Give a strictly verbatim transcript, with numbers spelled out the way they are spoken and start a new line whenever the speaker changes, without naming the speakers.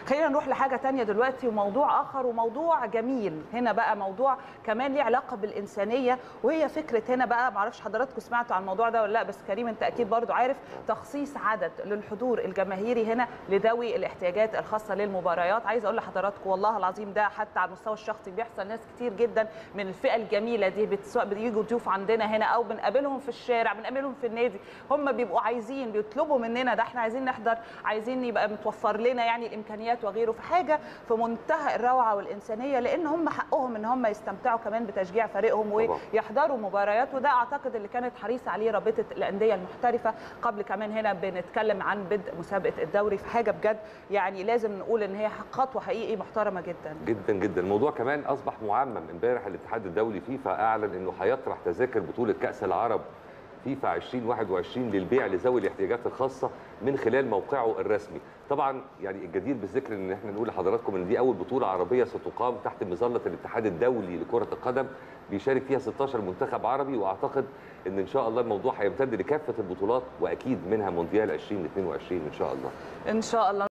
خلينا نروح لحاجه ثانيه دلوقتي وموضوع اخر وموضوع جميل. هنا بقى موضوع كمان ليه علاقه بالانسانيه، وهي فكره هنا بقى، ما اعرفش حضراتكم سمعتوا عن الموضوع ده ولا لا، بس كريم انت اكيد برضو عارف، تخصيص عدد للحضور الجماهيري هنا لذوي الاحتياجات الخاصه للمباريات. عايز اقول لحضراتكم والله العظيم ده حتى على المستوى الشخصي بيحصل، ناس كتير جدا من الفئه الجميله دي سواء بييجوا ضيوف عندنا هنا او بنقابلهم في الشارع، بنقابلهم في النادي، هم بيبقوا عايزين بيطلبوا مننا ده احنا عايزين نحضر، عايزين يبقى متوفر لنا يعني الامكانيات وغيره، في حاجه في منتهى الروعه والانسانيه، لان هم حقهم ان هم يستمتعوا كمان بتشجيع فريقهم ويحضروا مباريات. وده اعتقد اللي كانت حريصه عليه رابطه الانديه المحترفه قبل كمان هنا بنتكلم عن بدء مسابقه الدوري، في حاجه بجد يعني لازم نقول ان هي خطوه حقيقي محترمه جدا
جدا جدا. الموضوع كمان اصبح معمم. امبارح الاتحاد الدولي فيفا اعلن انه هيطرح تذاكر بطوله كاس العرب فيفا ألفين وواحد وعشرين للبيع لذوي الاحتياجات الخاصه من خلال موقعه الرسمي. طبعا يعني الجدير بالذكر ان احنا نقول لحضراتكم ان دي اول بطوله عربيه ستقام تحت مظله الاتحاد الدولي لكره القدم، بيشارك فيها ستاشر منتخب عربي، واعتقد ان ان شاء الله الموضوع هيمتد لكافه البطولات، واكيد منها مونديال ألفين واثنين وعشرين ان شاء الله.
ان شاء الله.